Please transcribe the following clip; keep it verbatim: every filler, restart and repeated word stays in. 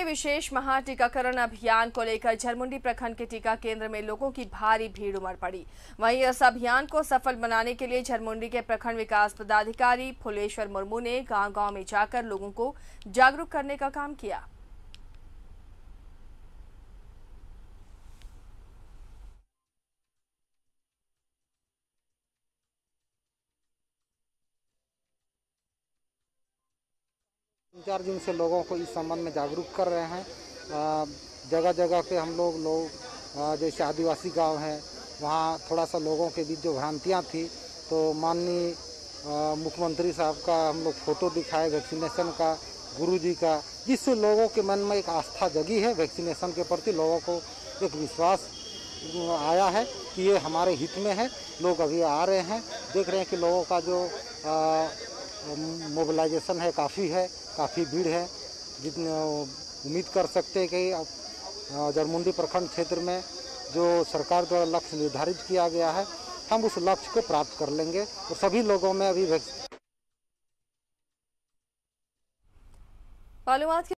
में विशेष महा टीकाकरण अभियान को लेकर झरमुंडी प्रखंड के टीका केंद्र में लोगों की भारी भीड़ उमड़ पड़ी। वहीं इस अभियान को सफल बनाने के लिए झरमुंडी के प्रखंड विकास पदाधिकारी फुलेश्वर मुर्मू ने गांव-गांव में जाकर लोगों को जागरूक करने का काम किया। चार दिन से लोगों को इस संबंध में जागरूक कर रहे हैं। जगह जगह पे हम लोग लोग जैसे आदिवासी गांव हैं, वहाँ थोड़ा सा लोगों के बीच जो भ्रांतियाँ थी, तो माननीय मुख्यमंत्री साहब का हम लोग फोटो दिखाए वैक्सीनेशन का, गुरुजी का, जिससे लोगों के मन में एक आस्था जगी है। वैक्सीनेशन के प्रति लोगों को एक विश्वास आया है कि ये हमारे हित में है। लोग अभी आ रहे हैं, देख रहे हैं कि लोगों का जो मोबिलाइजेशन है काफ़ी है, काफ़ी भीड़ है। जितने उम्मीद कर सकते हैं कि झरमुंडी प्रखंड क्षेत्र में जो सरकार द्वारा लक्ष्य निर्धारित किया गया है, हम उस लक्ष्य को प्राप्त कर लेंगे और सभी लोगों में अभी मालूमात